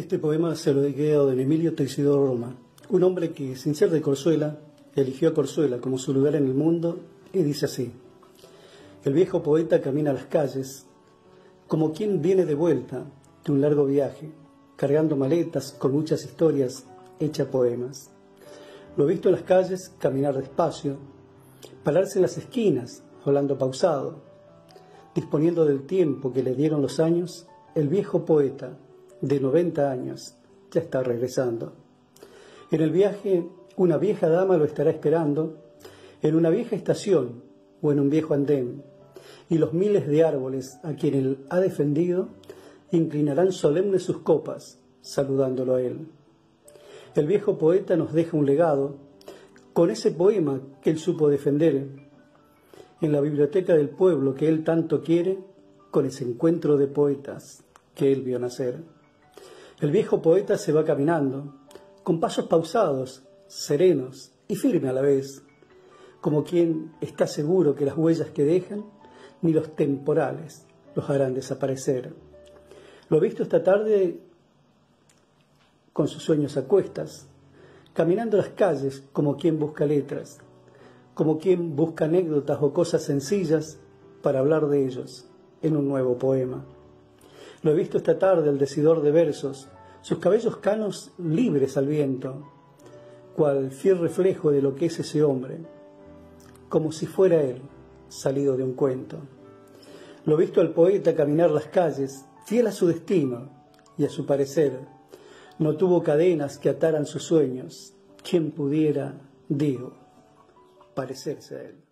Este poema se lo dediqué a don Emilio Teixidó Roma, un hombre que, sin ser de Corzuela, eligió a Corzuela como su lugar en el mundo y dice así: el viejo poeta camina a las calles como quien viene de vuelta de un largo viaje, cargando maletas con muchas historias, hecha poemas. Lo he visto en las calles caminar despacio, pararse en las esquinas, hablando pausado, disponiendo del tiempo que le dieron los años. El viejo poeta, de 90 años, ya está regresando. En el viaje, una vieja dama lo estará esperando, en una vieja estación o en un viejo andén, y los miles de árboles a quien él ha defendido inclinarán solemnes sus copas, saludándolo a él. El viejo poeta nos deja un legado con ese poema que él supo defender en la biblioteca del pueblo que él tanto quiere, con ese encuentro de poetas que él vio nacer. El viejo poeta se va caminando, con pasos pausados, serenos y firme a la vez, como quien está seguro que las huellas que dejan, ni los temporales los harán desaparecer. Lo he visto esta tarde con sus sueños a cuestas, caminando las calles como quien busca letras, como quien busca anécdotas o cosas sencillas para hablar de ellos en un nuevo poema. Lo he visto esta tarde al decidor de versos, sus cabellos canos libres al viento, cual fiel reflejo de lo que es ese hombre, como si fuera él salido de un cuento. Lo he visto al poeta caminar las calles, fiel a su destino y a su parecer. No tuvo cadenas que ataran sus sueños. ¿Quién pudiera, digo, parecerse a él?